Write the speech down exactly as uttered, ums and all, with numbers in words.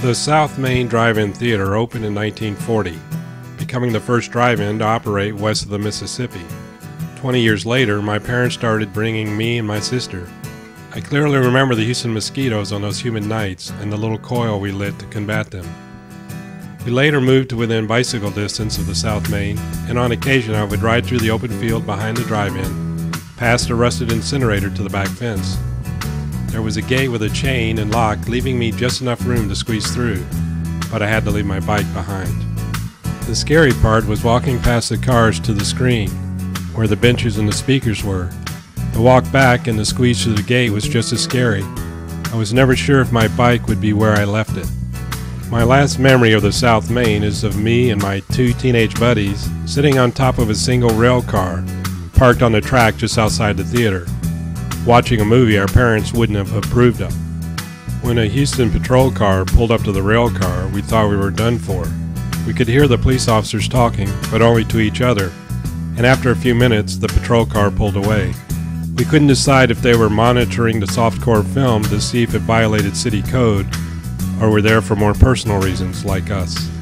The South Main Drive-In Theater opened in nineteen forty, becoming the first drive-in to operate west of the Mississippi. Twenty years later, my parents started bringing me and my sister. I clearly remember the Houston mosquitoes on those humid nights and the little coil we lit to combat them. We later moved to within bicycle distance of the South Main, and on occasion I would ride through the open field behind the drive-in, past a rusted incinerator to the back fence. There was a gate with a chain and lock, leaving me just enough room to squeeze through, but I had to leave my bike behind. The scary part was walking past the cars to the screen, where the benches and the speakers were. The walk back and the squeeze through the gate was just as scary. I was never sure if my bike would be where I left it. My last memory of the South Main is of me and my two teenage buddies sitting on top of a single rail car, parked on the track just outside the theater, watching a movie our parents wouldn't have approved of. When a Houston patrol car pulled up to the rail car, we thought we were done for. We could hear the police officers talking, but only to each other, and after a few minutes, the patrol car pulled away. We couldn't decide if they were monitoring the softcore film to see if it violated city code, or were there for more personal reasons like us.